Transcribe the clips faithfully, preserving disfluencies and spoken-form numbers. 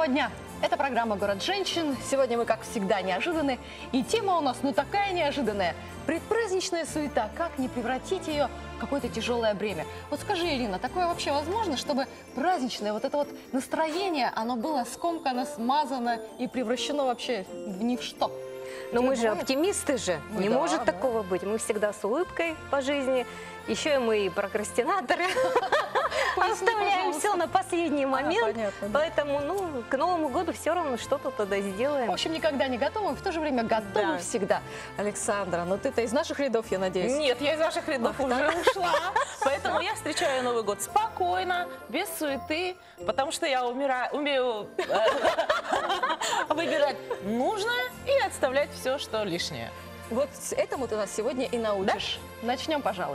дня! Это программа «Город женщин». Сегодня мы, как всегда, неожиданны. И тема у нас, ну, такая неожиданная. Предпраздничная суета. Как не превратить ее в какое-то тяжелое бремя? Вот скажи, Ирина, такое вообще возможно, чтобы праздничное вот это вот настроение, оно было скомкано, смазано и превращено вообще в ни в что? Но мы же оптимисты же. Ну, не да, может да. такого быть. Мы всегда с улыбкой по жизни. Еще и мы и прокрастинаторы. Оставляем все на последний момент. Поэтому, ну, к Новому году все равно что-то тогда сделаем. В общем, никогда не готовы, в то же время готовы всегда. Александра, ну ты-то из наших рядов, я надеюсь? Нет, я из ваших рядов уже ушла. Поэтому я встречаю Новый год спокойно, без суеты, потому что я умираю, умею выбирать нужное и отставлять все, что лишнее. Вот этому ты нас сегодня и научишь. Начнем, пожалуй.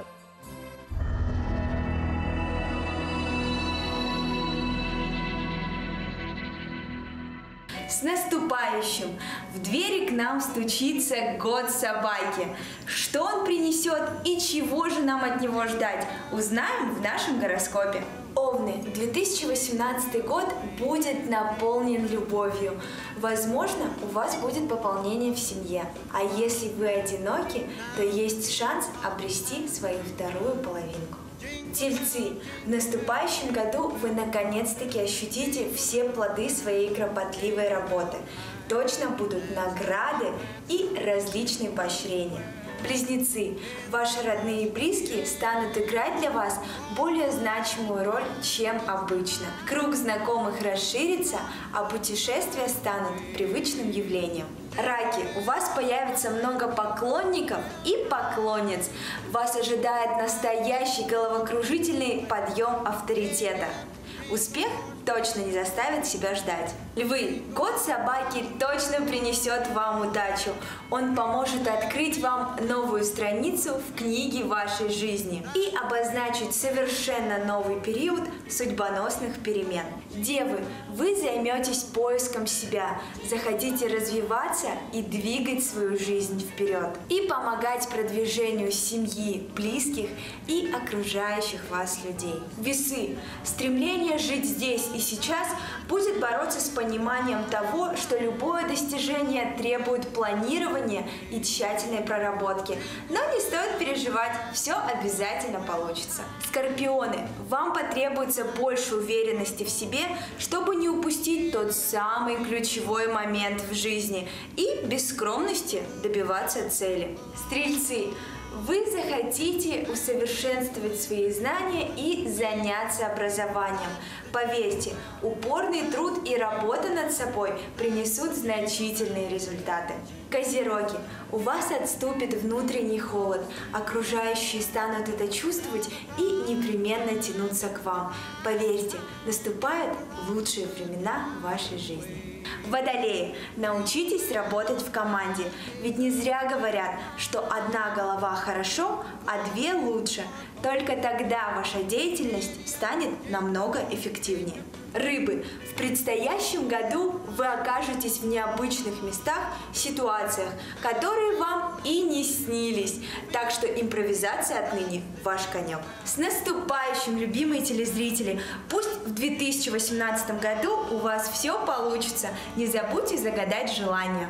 С наступающим! В двери к нам стучится год собаки. Что он принесет и чего же нам от него ждать, узнаем в нашем гороскопе. Овны, две тысячи восемнадцатый год будет наполнен любовью. Возможно, у вас будет пополнение в семье. А если вы одиноки, то есть шанс обрести свою вторую половинку. Тельцы, в наступающем году вы наконец-таки ощутите все плоды своей кропотливой работы. Точно будут награды и различные поощрения. Близнецы, ваши родные и близкие станут играть для вас более значимую роль, чем обычно. Круг знакомых расширится, а путешествия станут привычным явлением. Раки, у вас появится много поклонников и поклонниц. Вас ожидает настоящий головокружительный подъем авторитета. Успех точно не заставит себя ждать. Львы, год собаки точно принесет вам удачу. Он поможет открыть вам новую страницу в книге вашей жизни и обозначить совершенно новый период судьбоносных перемен. Девы, вы займетесь поиском себя, захотите развиваться и двигать свою жизнь вперед и помогать продвижению семьи, близких и окружающих вас людей. Весы, стремление жить здесь и сейчас будет бороться с пониманием того, что любое достижение требует планирования и тщательной проработки. Но не стоит переживать, все обязательно получится. Скорпионы, вам потребуется больше уверенности в себе, чтобы не упустить тот самый ключевой момент в жизни и без скромности добиваться цели. Стрельцы, вы захотите усовершенствовать свои знания и заняться образованием. Поверьте, упорный труд и работа над собой принесут значительные результаты. Козероги, у вас отступит внутренний холод, окружающие станут это чувствовать и непременно тянуться к вам. Поверьте, наступают лучшие времена вашей жизни. Водолеи, научитесь работать в команде, ведь не зря говорят, что одна голова хорошо, а две лучше. Только тогда ваша деятельность станет намного эффективнее. Рыбы, в предстоящем году вы окажетесь в необычных местах, ситуациях, которые вам и не снились. Так что импровизация отныне ваш конек. С наступающим, любимые телезрители! Пусть в две тысячи восемнадцатом году у вас все получится. Не забудьте загадать желание.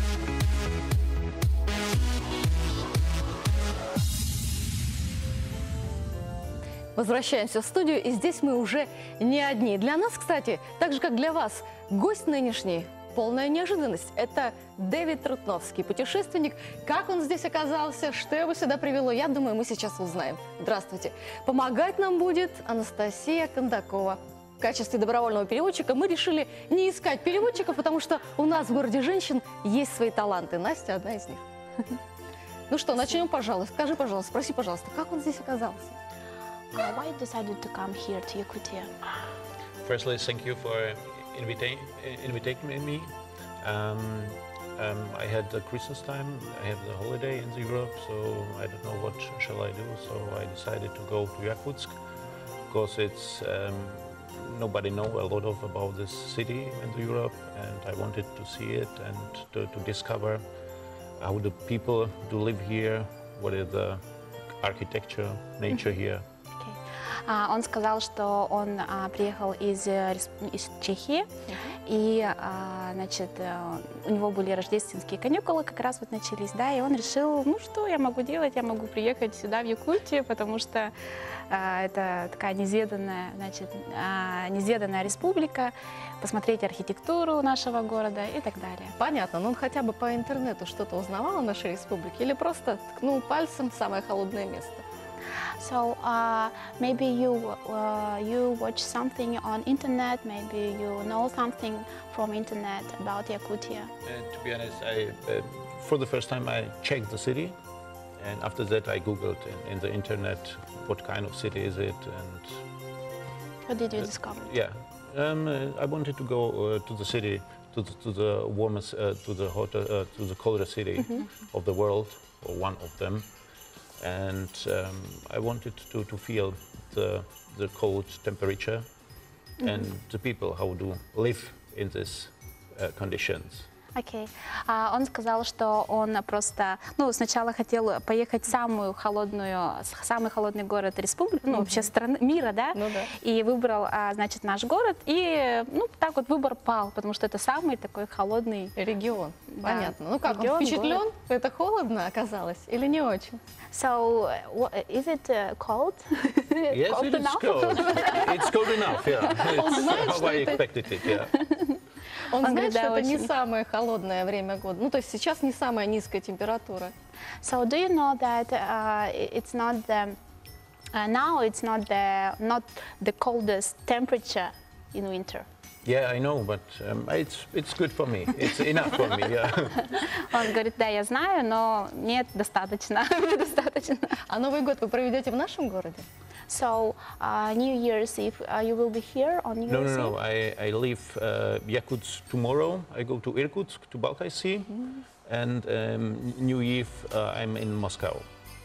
Возвращаемся в студию, и здесь мы уже не одни. Для нас, кстати, так же, как для вас, гость нынешний – полная неожиданность. Это Дэвид Трутновский, путешественник. Как он здесь оказался, что его сюда привело, я думаю, мы сейчас узнаем. Здравствуйте. Помогать нам будет Анастасия Кондакова. В качестве добровольного переводчика мы решили не искать переводчика, потому что у нас в городе женщин есть свои таланты. Настя – одна из них. Ну что, начнем, пожалуйста. Скажи, пожалуйста, спроси, пожалуйста, как он здесь оказался? Uh, why you decided to come here to Yakutia? Firstly, thank you for invita inviting me. Um, um, I had the Christmas time, I have the holiday in Europe, so I don't know what shall I do. So I decided to go to Yakutsk because it's um, nobody know a lot of about this city in Europe, and I wanted to see it and to, to discover how the people do live here, what is the architecture, nature here. Он сказал, что он а, приехал из, из Чехии, И, а, значит, э, у него были рождественские каникулы, как раз вот начались, да, и он решил, ну что я могу делать, я могу приехать сюда, в Якутию, потому что а, это такая неизведанная, значит, а, неизведанная республика, посмотреть архитектуру нашего города и так далее. Понятно, но он хотя бы по интернету что-то узнавал о нашей республике или просто ткнул пальцем в самое холодное место? So uh, maybe you uh, you watch something on internet, maybe you know something from internet about Yakutia. And to be honest, I, uh, for the first time I checked the city, and after that I googled in, in the internet what kind of city is it, and What did you discover? yeah, um, uh, I wanted to go uh, to the city, to the, to the warmest, uh, to the hotter, uh, to the coldest city of the world, or one of them, and um, I wanted to, to feel the the cold temperature and the people how to live in these uh, conditions. Окей. А он сказал, что он просто, ну, сначала хотел поехать в самую холодную, самый холодный город республики, ну, вообще страны, мира, да? Ну да. И выбрал, а, значит, наш город, и, ну, так вот выбор пал, потому что это самый такой холодный. Регион, Да. понятно. Ну как, Регион, он впечатлен? город. Это холодно оказалось или не очень? So, what, is it uh, cold? Yes, Cold it is enough? cold. It's cold enough, yeah. It's знает, how что I это- expected it, yeah. Он, Он знает, говорит, да, что это не очень. самое холодное время года. Ну, то есть сейчас не самая низкая температура. So, do you know that uh, it's not the, uh, now it's not the, not the coldest temperature in winter? Yeah, I know, but um, it's it's good for me. It's enough for me, yeah. Он говорит, да, я знаю, но нет, достаточно, мне достаточно. А Новый год вы проведете в нашем городе? So, uh, New Year's Eve, uh, you will be here on New No, Year's no, no. Eve? I, I leave uh, Yakutsk tomorrow. I go to Irkutsk, to Balkai Sea, and um, New Eve uh, I'm in Moscow.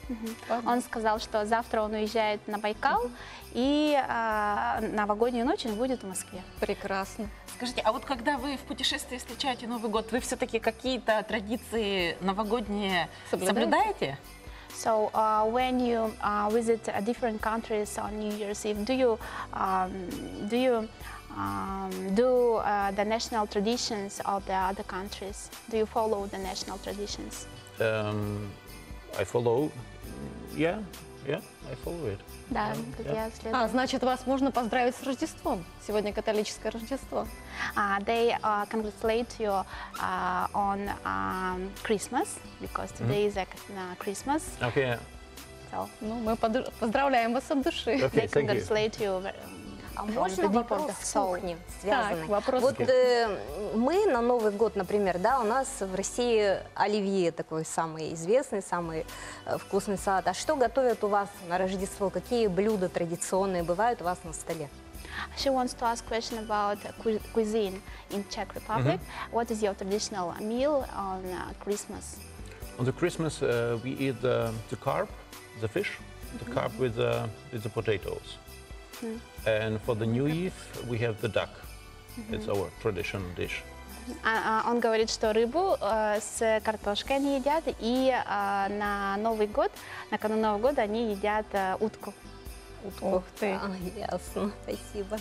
Он сказал, что завтра он уезжает на Байкал, и а, новогоднюю ночь он будет в Москве. Прекрасно. Скажите, а вот когда вы в путешествии встречаете Новый год, вы все-таки какие-то традиции новогодние Соблюдаете? соблюдаете? So, uh, when you uh, visit uh, different countries on New Year's Eve, do you um, do you um, do uh, the national traditions of the other countries? Do you follow the national traditions? Um, I follow. Yeah, yeah, I follow it. Да, Yeah, как yeah. я следую. А, значит, вас можно поздравить с Рождеством. Сегодня католическое Рождество. Uh, they uh, congratulate you uh, on um, Christmas because today is like, uh, Christmas. Okay. So Ну, мы поду- поздравляем вас от души. Okay, they thank you. congratulate you. very- А from можно the deep of вопрос the с soul. кухни связанный? Так, вопрос. Вот э, мы на Новый год, например, да, у нас в России оливье такой самый известный, самый э, вкусный салат. А что готовят у вас на Рождество? Какие блюда традиционные бывают у вас на столе? She wants to ask question about uh, cu- cuisine in Czech Republic. What is your traditional meal on uh, Christmas? On the Christmas, uh, we eat the, the carp, the fish, the carp with the, with the potatoes. And for the New Eve, we have the duck. It's our traditional dish. А, а, он говорит, что рыбу э, с картошкой они едят, и э, на Новый год, накануне Нового года они едят э, утку. Ух ты. А, ясно, спасибо.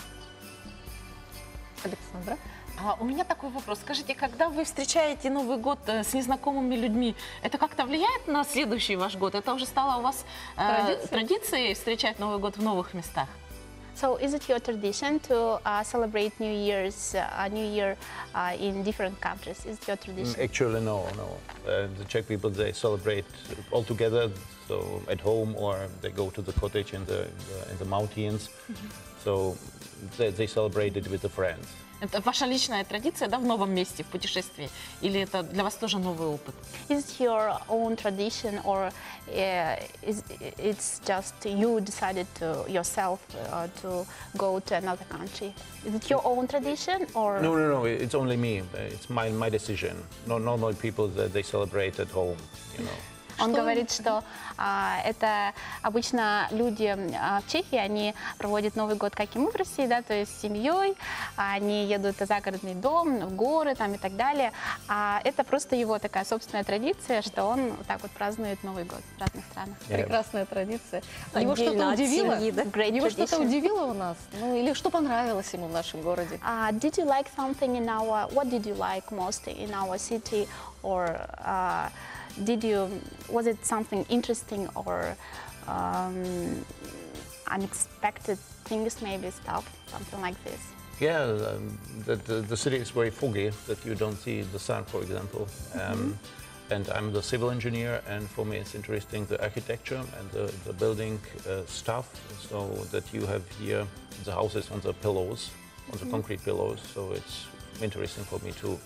Александра? А у меня такой вопрос. Скажите, когда вы встречаете Новый год э, с незнакомыми людьми, это как-то влияет на следующий ваш год? Это уже стало у вас э, Традицией? традицией встречать Новый год в новых местах? So, is it your tradition to uh, celebrate New Year's, uh, New Year uh, in different countries? Is it your tradition? Actually, no, no. Uh, the Czech people, they celebrate all together, so at home, or they go to the cottage in the, in the, in the mountains. So they, they celebrate it with the friends. Это ваша личная традиция, да, в новом месте, в путешествии? Или это для вас тоже новый опыт? Is it your own tradition, or uh, is it's just you decided to yourself uh, to go to another country? Is it your own tradition, or No, no, no, it's only me. It's my, my decision. No, normal people, that they celebrate at home, you know. Он Что- говорит, что а, это обычно люди а, в Чехии, они проводят Новый год, как и мы в России, да, то есть с семьей, они едут в загородный дом, в горы там и так далее. А это просто его такая собственная традиция, что он вот так вот празднует Новый год в разных странах. Yeah. Прекрасная традиция. Его Отдельно что-то от удивило? семьи, да? Great Его что-то tradition. удивило у нас? Ну, или что понравилось ему в нашем городе? Uh, did you like something in our, what did you like most in our city, or uh, did you, was it something interesting or um, unexpected things, maybe stuff, something like this? Yeah, um, the, the, the city is very foggy, that you don't see the sun, for example. Um, and I'm the civil engineer, and for me it's interesting the architecture and the, the building uh, stuff, so that you have here the houses on the pillows, on the concrete pillows, so it's interesting for me too.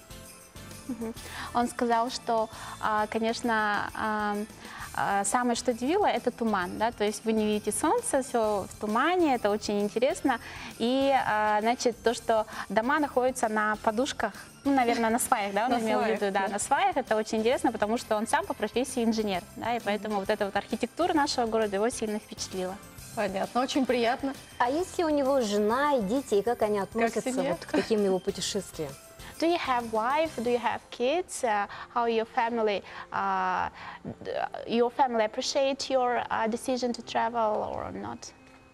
Он сказал, что, а, конечно, а, а, самое, что удивило, это туман, да, то есть вы не видите солнце, все в тумане, это очень интересно, и, а, значит, то, что дома находятся на подушках, ну, наверное, на сваях, да, он На имел в сваях, виду, да, да. на сваях, это очень интересно, потому что он сам по профессии инженер, да, и поэтому вот эта вот архитектура нашего города его сильно впечатлила. Понятно, очень приятно. А если у него жена и дети, и как они относятся семья? вот к таким его путешествиям? Do you have wife? Do you have kids? Uh, how your family, uh, d- your family appreciate your uh, decision to travel or not?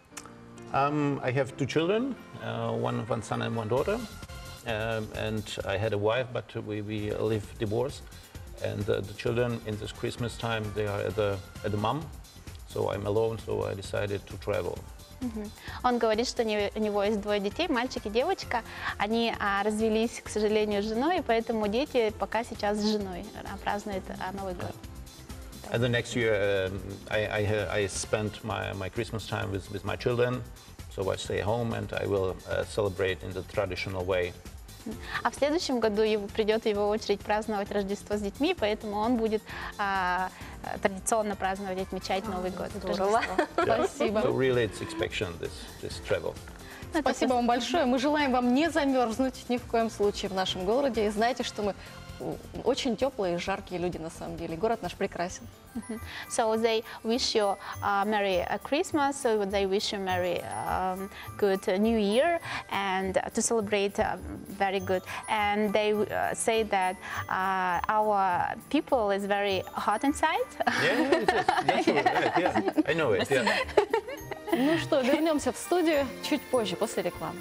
Um, I have two children, uh, one, one son and one daughter. Um, and I had a wife, but we, we live divorced. And uh, the children in this Christmas time, they are at the, at the mom. So I'm alone, so I decided to travel. Он говорит, что у него- у него есть двое детей, мальчик и девочка. Они а, развелись, к сожалению, с женой, и поэтому дети пока сейчас с женой а, празднуют а, Новый год. And the next year, um, I, I, ha- I spent my, my Christmas time with, with my children. So I stay home and I will uh, celebrate in the traditional way. А в следующем году его, придет его очередь праздновать Рождество с детьми, поэтому он будет а, а, традиционно праздновать, отмечать Новый год. здорово. Рождество. Yeah. Спасибо. So really it's expectation, this, this travel. Спасибо вам большое. Мы желаем вам не замерзнуть ни в коем случае в нашем городе. И знаете, что мы м, очень теплые и жаркие люди на самом деле. Город наш прекрасен. So they wish you uh, Merry uh, Christmas, so they wish you Merry um, good uh, New Year, and uh, to celebrate uh, very good. And they uh, say that uh, our people is very hot inside. Yeah, it is. That's all right. Yeah, I know it. Yeah. Ну что, вернемся в студию чуть позже, после рекламы.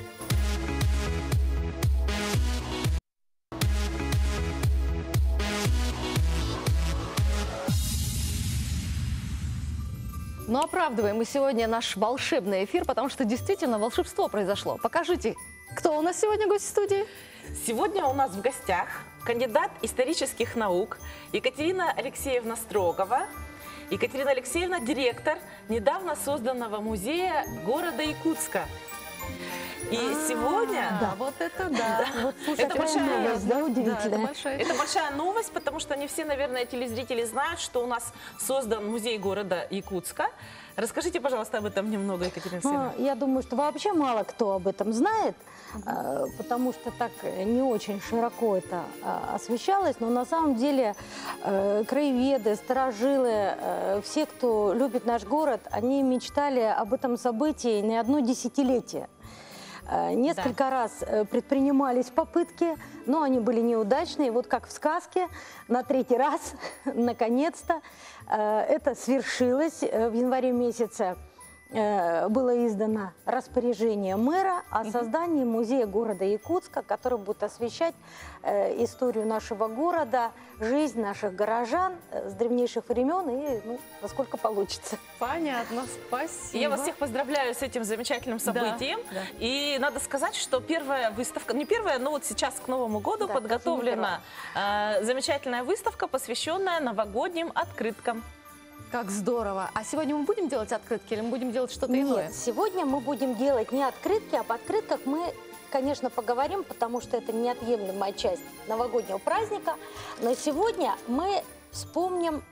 Но оправдываем мы сегодня наш волшебный эфир, потому что действительно волшебство произошло. Покажите, кто у нас сегодня гость в студии? Сегодня у нас в гостях кандидат исторических наук Екатерина Алексеевна Строгова. Екатерина Алексеевна – директор недавно созданного музея города Якутска. И сегодня... Да, вот это да. Вот, слушайте, Это большая новость, новость, да, Да, это удивительная. большая Это большая новость, потому что не все, наверное, телезрители знают, что у нас создан музей города Якутска. Расскажите, пожалуйста, об этом немного, Екатерина Ну, Алексеевна. я думаю, что вообще мало кто об этом знает, э, потому что так не очень широко это э, освещалось. Но на самом деле э, краеведы, старожилы, э, все, кто любит наш город, они мечтали об этом событии не одно десятилетие. Э, Несколько раз э, предпринимались попытки, но они были неудачные. Вот как в сказке, на третий раз, наконец-то, э, это свершилось. Э, В январе месяце э, было издано распоряжение мэра о создании музея города Якутска, который будет освещать э, историю нашего города, жизнь наших горожан э, с древнейших времен и ну, насколько получится. Понятно, спасибо. Я вас всех поздравляю с этим замечательным событием. да. И надо сказать, что первая выставка, не первая, но вот сейчас к Новому году Да, подготовлена э, замечательная выставка, посвященная новогодним открыткам. Как здорово. А сегодня мы будем делать открытки или мы будем делать что-то иное? Нет, сегодня мы будем делать не открытки, об открытках мы, конечно, поговорим, потому что это неотъемлемая часть новогоднего праздника. Но сегодня мы вспомним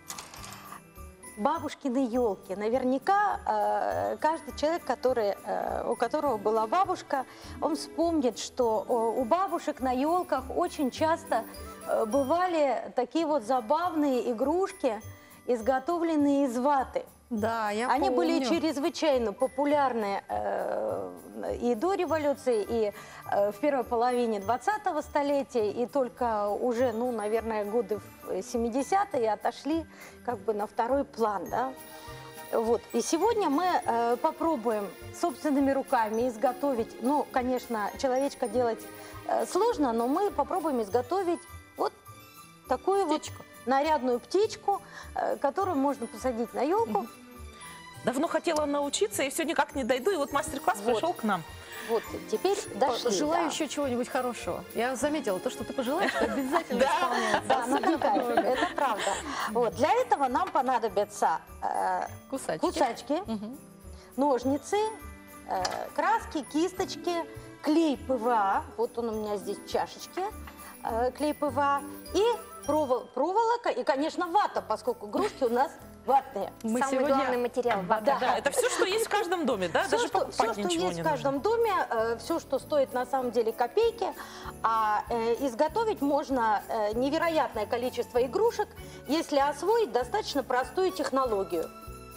бабушкины елки. Наверняка э, каждый человек, который, э, у которого была бабушка, он вспомнит, что э, у бабушек на елках очень часто э, бывали такие вот забавные игрушки. изготовленные из ваты. Да, я Они помню. были чрезвычайно популярны э, и до революции, и э, в первой половине двадцатого столетия, и только уже, ну, наверное, годы в семидесятые отошли как бы на второй план, да. Вот. И сегодня мы э, попробуем собственными руками изготовить, ну, конечно, человечка делать э, сложно, но мы попробуем изготовить вот такую птичку. вот нарядную птичку, э, которую можно посадить на елку. Давно хотела научиться, и все никак не дойду, и вот мастер-класс Вот. пришел к нам. Вот, теперь дошли. Желаю да. еще чего-нибудь хорошего. Я заметила, то, что ты пожелаешь, это обязательно исполняется. Да, ну, Наталья, это правда. Вот, для этого нам понадобятся э, Кусачки. кусачки, Мгм. ножницы, э, краски, кисточки, клей ПВА. Вот он у меня здесь в чашечке, э, клей ПВА. И провол, проволока, и, конечно, вата, поскольку игрушки у нас ватные. Мы Самый сегодня- главный материал. Да. Да, это все, что есть в каждом доме, да? Все, Даже что, покупать все, что ничего есть не в каждом доме, все, что стоит на самом деле копейки, а э, изготовить можно э, невероятное количество игрушек, если освоить достаточно простую технологию.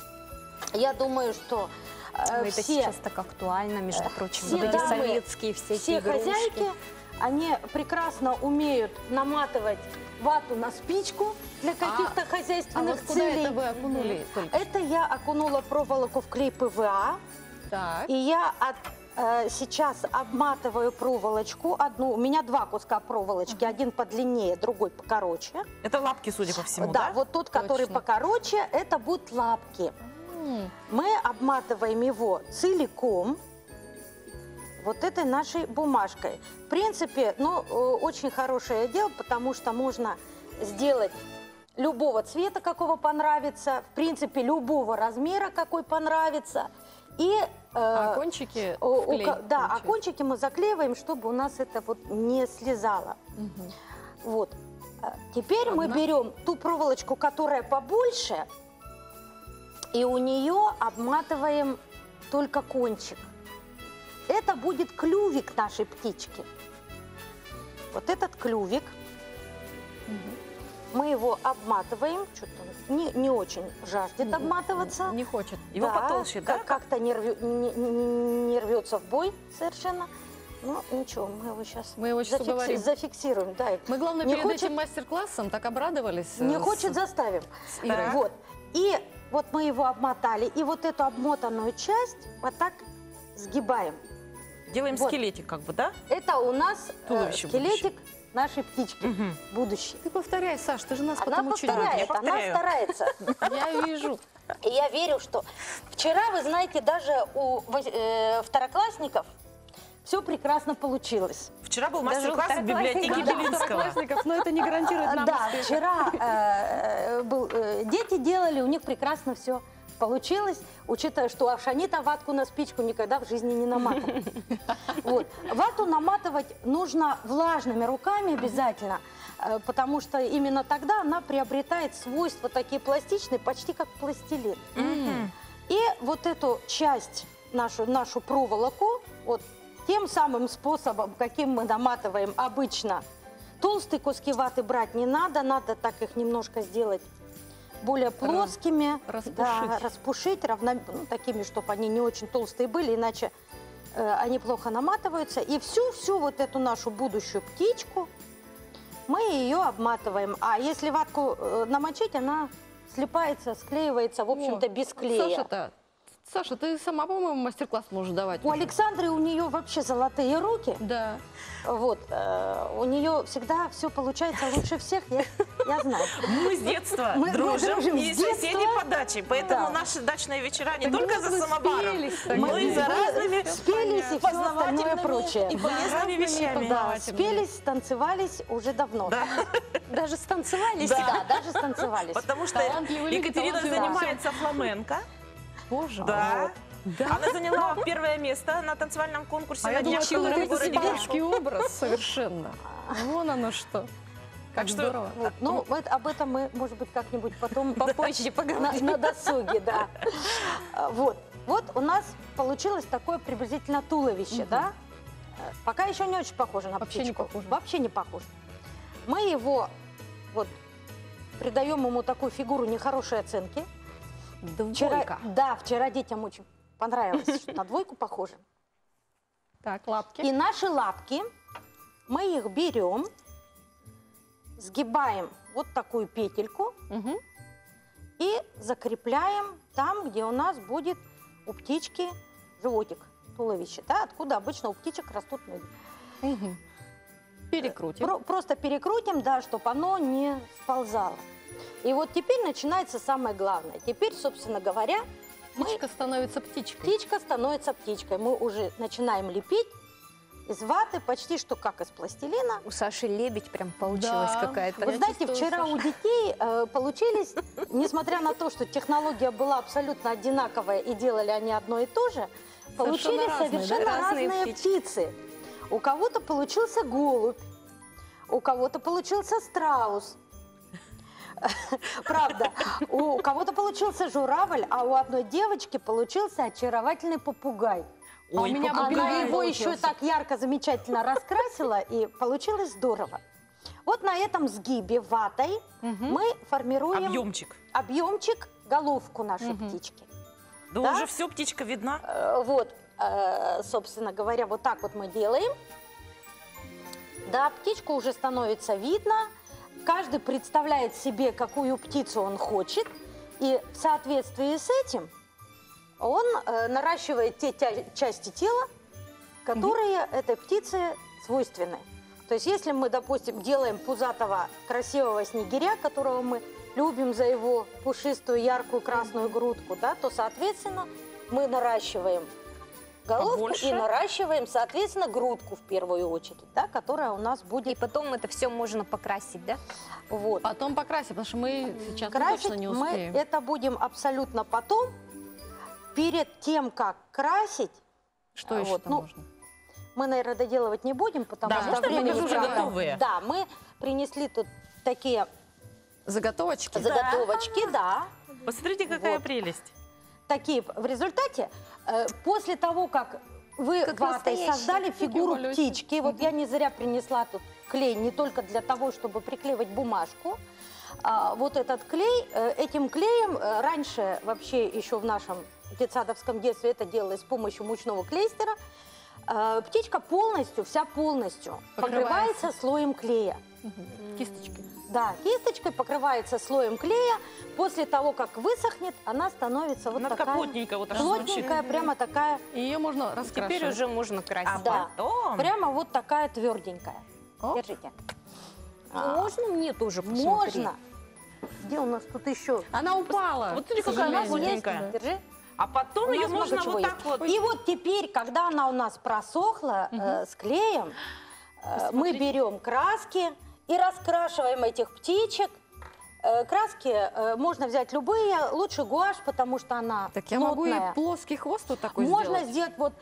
Я думаю, что э, Ой, это все, сейчас так актуально, между прочим. все Вот эти дамы, советские все, все эти игрушки. хозяйки, они прекрасно умеют наматывать вату на спичку для каких-то А хозяйственных вот куда целей. это вы окунули только? Это я окунула проволоку в клей ПВА. Так. И я от, э, сейчас обматываю проволочку одну. У меня два куска проволочки, один подлиннее, другой покороче. Это лапки, судя по всему, да, да? вот тот, который Точно. покороче, это будут лапки. М, Мы обматываем его целиком вот этой нашей бумажкой. В принципе, ну, э, очень хорошее дело, потому что можно сделать любого цвета, какого понравится, в принципе, любого размера, какой понравится. И, э, А кончики о- в у клей, ко- да, а получается. кончики мы заклеиваем, чтобы у нас это вот не слезало. Мгм. Вот. А теперь мы Ладно. берем ту проволочку, которая побольше, и у нее обматываем только кончик. Это будет клювик нашей птички. Вот этот клювик. Мы его обматываем. Что-то он не, не очень жаждет обматываться. Не хочет. Его потолще, да? как- Как-то не, рвё- не- не- не рвется в бой совершенно. Ну, ничего, мы его сейчас Мы его щас уговорим. зафиксируем. Да. Мы, главное, Не перед хочет- этим мастер-классом так обрадовались. э, Не с- хочет, заставим. с Ирой. Вот. И вот мы его обмотали. И вот эту обмотанную часть вот так сгибаем. Делаем Вот. скелетик, как бы, да? Это у нас э, Туловище скелетик нашей птички Мгм. будущей. Ты повторяй, Саш, ты же нас Она потом учить повторяет, Я она повторяю. старается. будешь. Я вижу. И я верю, что вчера, вы знаете, даже у вось- э, второклассников все прекрасно получилось. Вчера был Даже у мастер-класс в библиотеке второклассников. Да, Белинского. второклассников, но это не гарантирует нам Да, успеха. вчера э, был, э, дети делали, у них прекрасно все получилось, учитывая, что аж они-то ватку на спичку никогда в жизни не наматывали. Вот. Вату наматывать нужно влажными руками обязательно, э, потому что именно тогда она приобретает свойства такие пластичные, почти как пластилин. Мгм. И вот эту часть, нашу, нашу проволоку, вот тем самым способом, каким мы наматываем обычно, толстые куски ваты брать не надо, надо так их немножко сделать более плоскими, распушить. да, распушить равно, ну, такими, чтобы они не очень толстые были, иначе э, они плохо наматываются. И всю-всю вот эту нашу будущую птичку мы ее обматываем. А если ватку э, намочить, она слипается, склеивается, в общем-то, О, без клея. Саша-то, Саша, ты сама, по-моему, мастер-класс можешь давать. У уже. Александры у нее вообще золотые руки. Да. Вот, э, у нее всегда все получается лучше всех, я, я знаю. Мы с детства Мы- мы дружим, дружим и с детства. соседи по даче, поэтому Да. наши дачные вечера не Так только вот за вы самоваром, спелись но тогда. и за Мы разными спелись и все остальное познавательными прочее. и полезными вещами. Да, спелись, станцевались уже давно. Да. Даже станцевались. Да, даже станцевались. Потому что Талантливые люди, Екатерина талантливые. занимается фламенко. Боже. Да. Да. Она заняла первое место на танцевальном конкурсе А на я думала, днях, что который в это городе сибирский прошел. образ совершенно. Вон оно что. Как что- здорово. Вот, ну, вот об этом мы, может быть, как-нибудь потом Попозже на, поговорим. на досуге, да. А, Вот, вот у нас получилось такое приблизительно туловище, да? Э, Пока еще не очень похоже на Вообще не птичку. похоже. Вообще не похоже. Мы его вот придаем ему такую фигуру нехорошей оценки. Вчера, Двойка. да, вчера детям очень понравилось, что на двойку похоже. Так, лапки. И наши лапки, мы их берем, сгибаем вот такую петельку Мгм. и закрепляем там, где у нас будет у птички животик, туловище, да, откуда обычно у птичек растут ноги. Мгм. Перекрутим. Про- просто перекрутим, да, чтобы оно не сползало. И вот теперь начинается самое главное. Теперь, собственно говоря, мы- Птичка становится птичкой. птичка становится птичкой. Мы уже начинаем лепить из ваты, почти что как из пластилина. У Саши лебедь прям получилась Да. какая-то. Вы Я знаете, чувствую, вчера Саша. у детей э, получились, несмотря на то, что технология была абсолютно одинаковая и делали они одно и то же, получились разные, да? совершенно Разные разные птички. птицы. У кого-то получился голубь, у кого-то получился страус. Правда, у кого-то получился журавль, а у одной девочки получился очаровательный попугай. А у меня Она попугай его еще получился. так ярко, замечательно раскрасила, и получилось здорово. Вот на этом сгибе ватой мы формируем Объемчик. объемчик, головку нашей Мгм. птички. Да, Да? уже все, птичка видна. Э, Вот, э, собственно говоря, вот так вот мы делаем. Да, птичку уже становится видно. Каждый представляет себе, какую птицу он хочет. И в соответствии с этим он э, наращивает те тя- части тела, которые этой птице свойственны. То есть если мы, допустим, делаем пузатого красивого снегиря, которого мы любим за его пушистую яркую красную грудку, да, то, соответственно, мы наращиваем головку Побольше. и наращиваем, соответственно, грудку в первую очередь, да, которая у нас И будет. потом это все можно покрасить, да? Вот. Потом покрасим, потому что мы сейчас Красить точно не мы успеем. это будем абсолютно потом, перед тем, как красить. Что а, еще вот, там ну, можно? Мы, наверное, доделывать не будем, потому Да, что можно времени покажу уже правда. готовые? Да, мы принесли тут такие Заготовочки? заготовочки, да. Посмотрите, какая Вот. прелесть. Такие в результате, э, после того, как вы Как ватой настоящие. создали фигуру Валюся. птички, вот я не зря принесла тут клей не только для того, чтобы приклеивать бумажку. А, вот этот клей, э, этим клеем э, раньше вообще еще в нашем детсадовском детстве это делалось с помощью мучного клейстера. Э, птичка полностью, вся полностью Покрывается. покрывается слоем клея. Мгм. Кисточкой. Да, кисточкой покрывается слоем клея. После того, как высохнет, она становится вот Она такая такая плотненькая, вот аж плотненькая, звучит. прямо такая, И ее можно раскрашивать. Теперь уже можно красить. А да. потом... прямо вот такая тверденькая. Оп. Держите. Ну, А, можно мне тоже посмотреть? Можно. Где у нас тут еще? Она упала. Вот смотри, к какая она сожалению. плотненькая. Держи. А потом У ее нас много можно чего вот есть. так вот... И вот теперь, когда она у нас просохла э, с клеем, э, мы Посмотрите. берем краски и раскрашиваем этих птичек. Э, краски э, можно взять любые, лучше гуашь, потому что она Так я могу плотная. и плоский хвост вот такой Можно сделать. сделать вот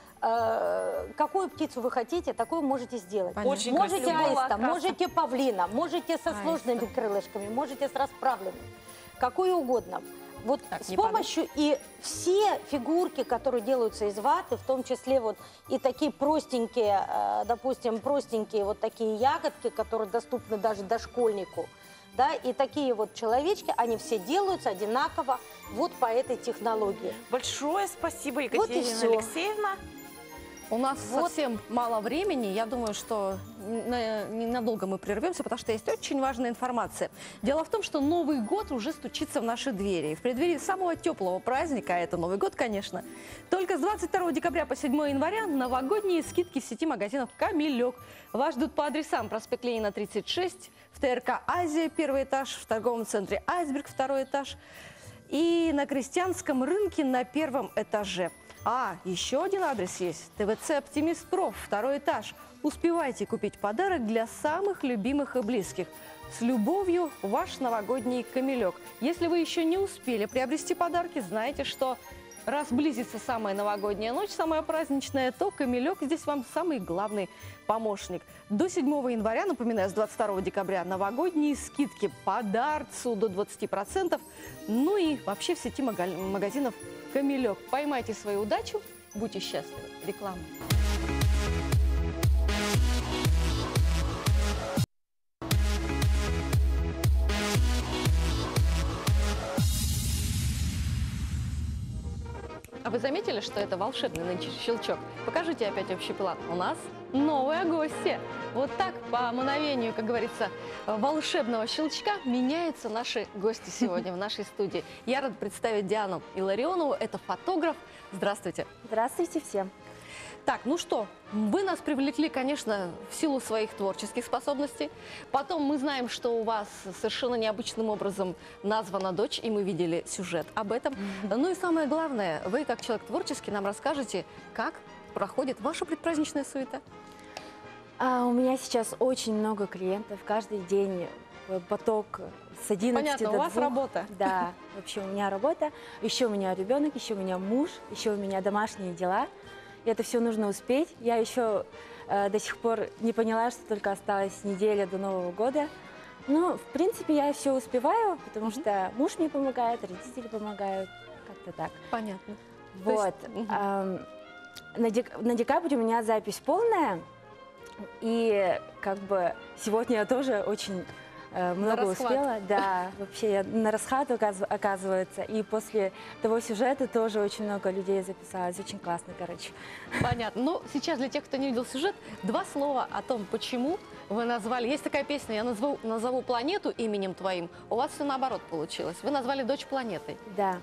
э, какую птицу вы хотите, такую можете сделать. Понятно. Очень Можете красиво. аиста, Окраса. можете павлина, можете со Аиста. сложными крылышками, можете с расправленными, какую угодно. Вот Так, с не помощью и все фигурки, которые делаются из ваты, в том числе вот и такие простенькие, э, допустим, простенькие вот такие ягодки, которые доступны даже дошкольнику, да, и такие вот человечки, они все делаются одинаково вот по этой технологии. Большое спасибо, и Екатерина всё. Алексеевна. У нас Вот. совсем мало времени. Я думаю, что на- ненадолго мы прервемся, потому что есть очень важная информация. Дело в том, что Новый год уже стучится в наши двери. И в преддверии самого теплого праздника, а это Новый год, конечно, только с двадцать второго декабря по седьмое января новогодние скидки в сети магазинов «Камелек». Вас ждут по адресам: проспект Ленина, тридцать шесть, в ТРК «Азия», первый этаж, в торговом центре «Айсберг», второй этаж, и на Крестьянском рынке на первом этаже. А, еще один адрес есть. ТВЦ «Оптимист Проф», второй этаж. Успевайте купить подарок для самых любимых и близких. С любовью, ваш новогодний камелек. Если вы еще не успели приобрести подарки, знайте, что раз близится самая новогодняя ночь, самая праздничная, то камелек здесь вам самый главный помощник. До седьмого января, напоминаю, с двадцать второго декабря новогодние скидки по дарцу до двадцати процентов. Ну и вообще в сети мага- магазинов «Камелек». Поймайте свою удачу, будьте счастливы. Реклама. вы заметили, что это волшебный нынче щелчок? Покажите опять общий план. У нас новые гости. Вот так, по мановению, как говорится, волшебного щелчка, меняются наши гости сегодня в нашей студии. Я рада представить Диану Илларионову. Это фотограф. Здравствуйте. Здравствуйте всем. Так, ну что, вы нас привлекли, конечно, в силу своих творческих способностей. Потом мы знаем, что у вас совершенно необычным образом названа дочь, и мы видели сюжет об этом. Mm-hmm. Ну и самое главное, вы, как человек творческий, нам расскажете, как проходит ваша предпраздничная суета. А, у меня сейчас очень много клиентов, каждый день поток с одиннадцати Понятно, до у вас двух. работа. Да, вообще у меня работа, еще у меня ребенок, еще у меня муж, еще у меня домашние дела. И это все нужно успеть. Я еще э, до сих пор не поняла, что только осталась неделя до Нового года. Но, в принципе, я все успеваю, потому mm-hmm. что муж мне помогает, родители помогают, как-то так. Понятно. Вот. Есть... Эм, на, дек... на декабрь у меня запись полная, и как бы сегодня я тоже очень э, много успела. Да, вообще я на расхват, оказывается, и после того сюжета тоже очень много людей записалось. Очень классно, короче. Понятно. Ну, сейчас для тех, кто не видел сюжет, два слова о том, почему вы назвали... Есть такая песня, я назову, назову планету именем твоим. У вас все наоборот получилось. Вы назвали дочь планетой. Да.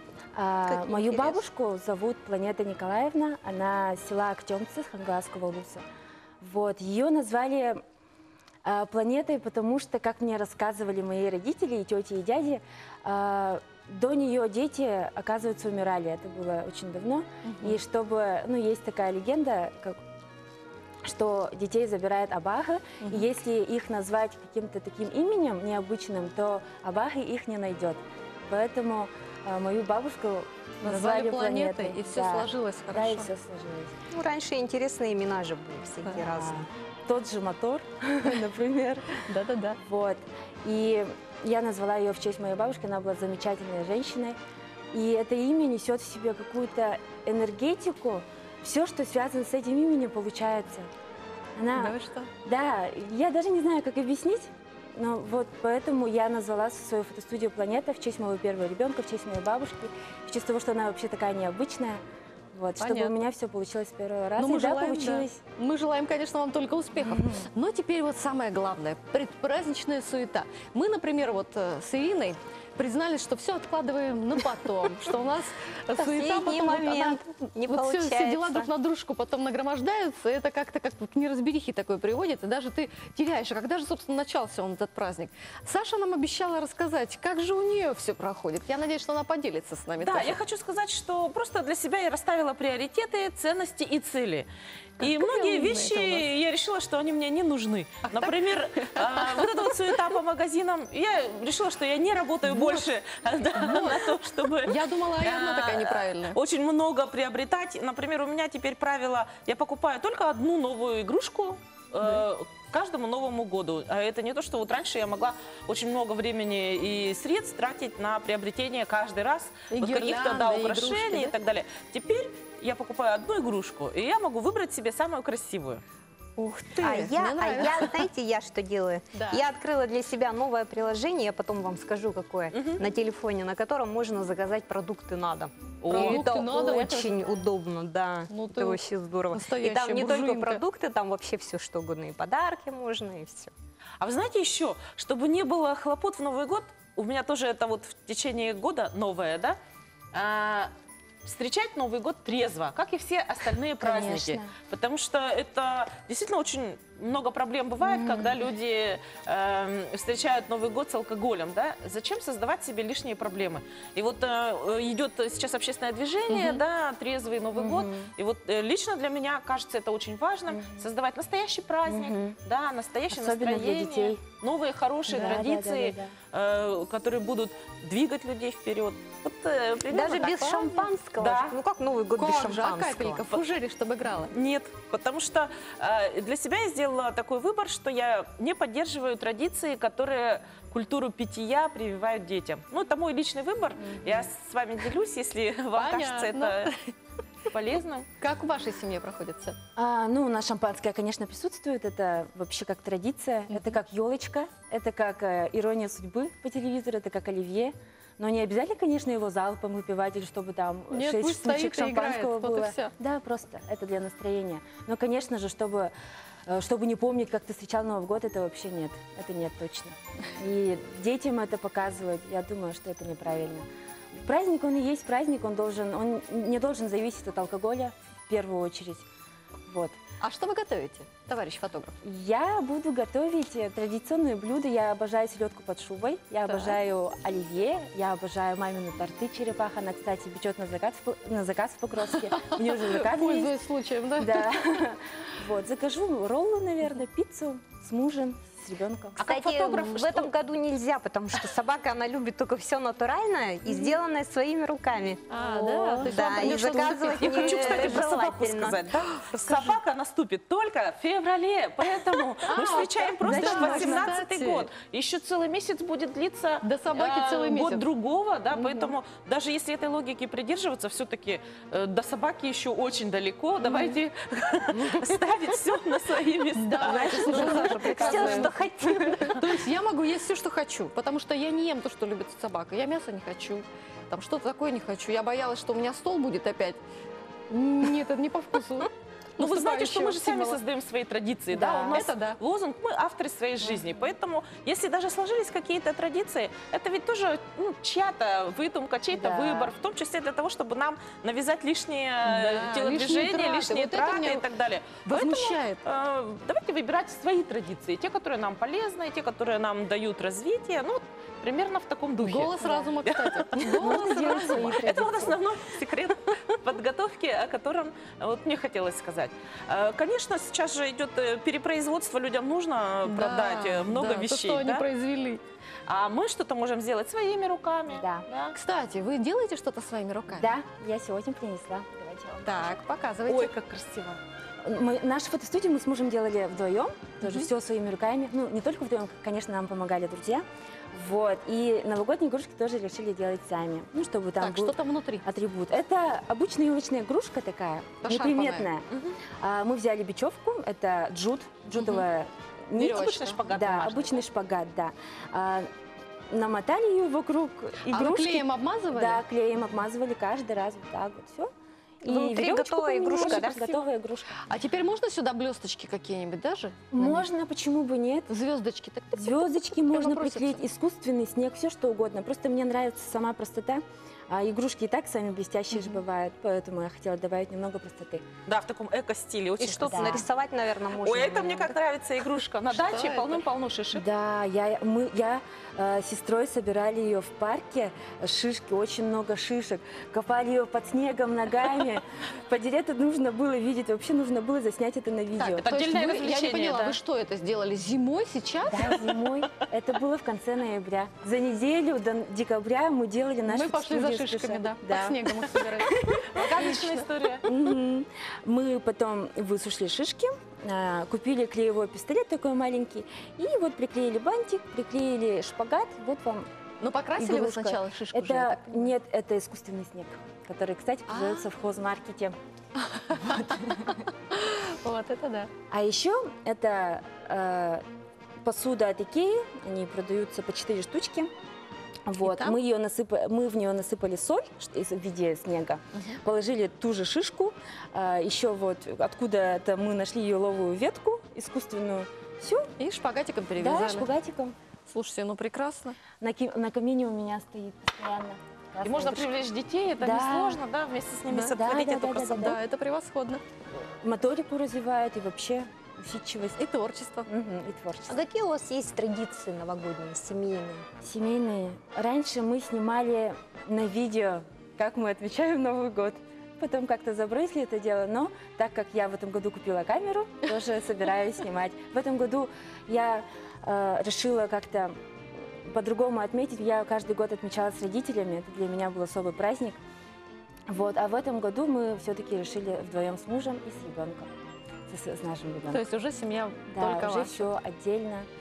А, мою интересно. Бабушку зовут Планета Николаевна. Она с села Актемцы, Хангаласского улуса. Вот. Ее назвали а, планетой, потому что, как мне рассказывали мои родители, и тети, и дяди, а, до нее дети, оказывается, умирали. Это было очень давно. Угу. И чтобы... Ну, есть такая легенда, как, что детей забирает Абага, угу. и если их назвать каким-то таким именем необычным, то Абага их не найдет. Поэтому а, мою бабушку назвали, назвали планетой. планетой. И все да. сложилось хорошо. Да, и все сложилось. Ну, раньше интересные имена же были, всякие да. разные. Тот же мотор, например. Да-да-да. Вот. И я назвала ее в честь моей бабушки, она была замечательной женщиной. И это имя несет в себе какую-то энергетику. Все, что связано с этим именем, получается. Она... Да вы что? Да, я даже не знаю, как объяснить. Но вот поэтому я назвала свою фотостудию «Планета» в честь моего первого ребенка, в честь моей бабушки, в честь того, что она вообще такая необычная. Вот, чтобы у меня все получилось с первого раза. Ну, мы, и да, желаем, получилось. Да. Мы желаем, конечно, вам только успехов. Mm-hmm. Но теперь вот самое главное – предпраздничная суета. Мы, например, вот с Ириной признались, что все откладываем на потом, что у нас суета потом момент не получается. Все дела друг на дружку потом нагромождаются, это как-то как к неразберихе такой приводит, и даже ты теряешь. А когда же, собственно, начался он, этот праздник? Саша нам обещала рассказать, как же у нее все проходит. Я надеюсь, что она поделится с нами. Да, тоже. Я хочу сказать, что просто для себя я расставила приоритеты, ценности и цели. Как и многие умная вещи я я решила, что они мне не нужны. Например, вот эта вот суета по магазинам, я решила, что я не работаю больше на то, чтобы... Я думала, я одна такая неправильная. Очень много приобретать. Например, у меня теперь правило, я покупаю только одну новую игрушку каждому Новому году. А это не то, что вот раньше я могла очень много времени и средств тратить на приобретение каждый раз вот каких-то да, украшений игрушки, да? и так далее. Теперь я покупаю одну игрушку, и я могу выбрать себе самую красивую. Ух ты, а я, а я, знаете, я что делаю? Да. Я открыла для себя новое приложение, я потом вам скажу, какое, угу. на телефоне, на котором можно заказать продукты на дом. Продукты это на дом, очень это... удобно, да. Ну, это вообще здорово. И там не буржуинка. только продукты, там вообще все что угодно, и подарки можно, и все. А вы знаете еще, чтобы не было хлопот в Новый год, у меня тоже это вот в течение года новое, да, а, встречать Новый год трезво, как и все остальные праздники. Конечно. Потому что это действительно очень много проблем бывает, mm-hmm. когда люди э, встречают Новый год с алкоголем. Да? Зачем создавать себе лишние проблемы? И вот э, идет сейчас общественное движение, mm-hmm. да, трезвый Новый mm-hmm. год. И вот э, лично для меня кажется это очень важно. Mm-hmm. Создавать настоящий праздник, mm-hmm. да, настоящее Особенно настроение, для детей. Новые хорошие да, традиции, да, да, да, да. Э, которые будут двигать людей вперед. Вот, э, даже так, без правильно? шампанского? Да. Ну как Новый год как без же, шампанского? А капелька в фужере, чтобы играла? Нет, потому что э, для себя я сделала такой выбор, что я не поддерживаю традиции, которые культуру питья прививают детям. Ну, это мой личный выбор. Mm-hmm. Я с вами делюсь, если вам Понятно. кажется это полезным. Как в вашей семье проходится? А, ну, у нас шампанское, конечно, присутствует. Это вообще как традиция. Mm-hmm. Это как елочка, это как э, ирония судьбы по телевизору, это как оливье. Но не обязательно, конечно, его залпом выпивать, или чтобы там Нет, шесть пусть штучек стоит и играет, шампанского вот и было. всё. Да, просто это для настроения. Но, конечно же, чтобы, э, чтобы не помнить, как ты встречал Новый год, это вообще нет. Это нет точно. И детям это показывать, я думаю, что это неправильно. Праздник, он и есть праздник, он, должен, он не должен зависеть от алкоголя в первую очередь. Вот. А что вы готовите, товарищ фотограф? Я буду готовить э, традиционные блюда. Я обожаю селедку под шубой, я Так. обожаю оливье, я обожаю мамины торты черепаха. Она, кстати, печет на заказ, в П- на заказ в Покровске. У нее уже заказы есть. Пользуясь случаем, да? Да. Вот, закажу роллы, наверное, пиццу с мужем, с ребенком. А как фотограф в этом году нельзя, потому что собака, она любит только все натуральное и сделанное своими руками. А, да? То есть Да, вам и придётся заказывать Я хочу, кстати, про собаку нежелательно. сказать. Да? Собака наступит только в феврале, поэтому мы встречаем просто значит, восемнадцатый кстати. год. Еще целый месяц будет длиться До собаки э, целый месяц. год другого, да, поэтому даже если этой логики придерживаться, все-таки до собаки еще очень далеко. Давайте ставить все на свои места. Давайте, слушай, Саша, Все, прекрасно. что хотим. То есть я могу есть все, что хочу, потому что я не ем то, что любит собака. Я мясо не хочу, там что-то такое не хочу. Я боялась, что у меня стол будет опять. Нет, это не по вкусу. Ну, вы знаете, что мы же сами Наступающего создаем свои традиции, Да, да? У нас это да. лозунг «Мы авторы своей жизни». Поэтому, если даже сложились какие-то традиции, это ведь тоже ну, чья-то выдумка, чей-то Да. выбор, в том числе для того, чтобы нам навязать лишние Да, э, телодвижения, лишние траты. лишние Вот это траты меня и так далее. Поэтому, Возмущает. э, давайте выбирать свои традиции, те, которые нам полезны, те, которые нам дают развитие, ну, примерно в таком духе. Голос разума, кстати. Можно Голос делать свои разума. Это вот традиции. основной секрет подготовки, о котором вот мне хотелось сказать. Э, Конечно, сейчас же идет э, перепроизводство, людям нужно Да, продать э, много да, то, вещей, что они да? произвели. А мы что-то можем сделать своими руками. Да. Кстати, вы делаете что-то своими руками? Да, я сегодня принесла. Давайте я вам Так, показывайте. Ой, как красиво. Мы, нашу фотостудию мы с мужем делали вдвоем, тоже Мгм. все своими руками. Ну, не только вдвоем, конечно, нам помогали друзья. Вот. И новогодние игрушки тоже решили делать сами. Ну, чтобы там Так, был что там внутри? атрибут. Это обычная елочная игрушка такая, Пошарпанная. неприметная. А, мы взяли бечевку, это джут, джутовая нить. Верёвочка. Обычный шпагат Да, бумажный, обычный шпагат, да. А, намотали ее вокруг А вы игрушки. клеем обмазывали? Да, клеем обмазывали каждый раз вот так вот, все. Внутри готовая игрушка, да? Готовая игрушка. А теперь можно сюда блесточки какие-нибудь даже? Можно, почему бы нет? Звездочки. Так, так, Звездочки Прямо можно просятся. приклеить, искусственный снег, все что угодно. Просто мне нравится сама простота. А игрушки и так сами блестящие же бывают, поэтому я хотела добавить немного простоты. Да, в таком эко-стиле. Очень И что-то Да. нарисовать, наверное, можно. Ой, это мне немного. как нравится игрушка. На Что даче это? полным-полно шишек. Да, я, мы, я э, с сестрой собирали ее в парке, шишки, очень много шишек, копали ее под снегом ногами. По дереву нужно было видеть, вообще нужно было заснять это на видео. это то есть отдельное вы- Я не развлечение, поняла, да? вы что это сделали? Зимой сейчас? Да, зимой. Это было в конце ноября. За неделю до декабря мы делали наши Мы пошли за фотостудию с шишками, да. Да. Под снегом их собирать. Отличная история. Мгм. Мы потом высушили шишки, а, купили клеевой пистолет такой маленький, и вот приклеили бантик, приклеили шпагат, вот вам. Ну, покрасили вы Игрушка. сначала шишку же, я Это так понимаю. нет, это искусственный снег, который, кстати, продается в хозмаркете. Вот это да. А еще это э, посуда от Икеи, они продаются по четыре штучки. Вот, там? мы, ее насыпали, мы в нее насыпали соль ш- из- в виде снега, положили ту же шишку, а, еще вот откуда-то мы нашли еловую ветку искусственную. Все, И шпагатиком да, перевязали. шпагатиком. Слушайте, ну прекрасно. На, ки- на камине у меня стоит постоянно. И Красная можно игрушка. привлечь детей, это Да. несложно, да, вместе с ними Да. сотворить Да, да, эту да, да, красоту. да. Да, это превосходно. Моторику развивает и вообще усидчивость. И творчество. Мгм, и А творчество. какие у вас есть традиции новогодние, семейные? Семейные. Раньше мы снимали на видео, как мы отмечаем Новый год. Потом как-то забросили это дело, но так как я в этом году купила камеру, тоже собираюсь снимать. В этом году я э, решила как-то по-другому отметить. Я каждый год отмечала с родителями, это для меня был особый праздник. Вот. А в этом году мы все-таки решили вдвоем с мужем и с ребенком, с, с нашим ребенком. То есть уже семья Да, только уже ваша. все отдельно.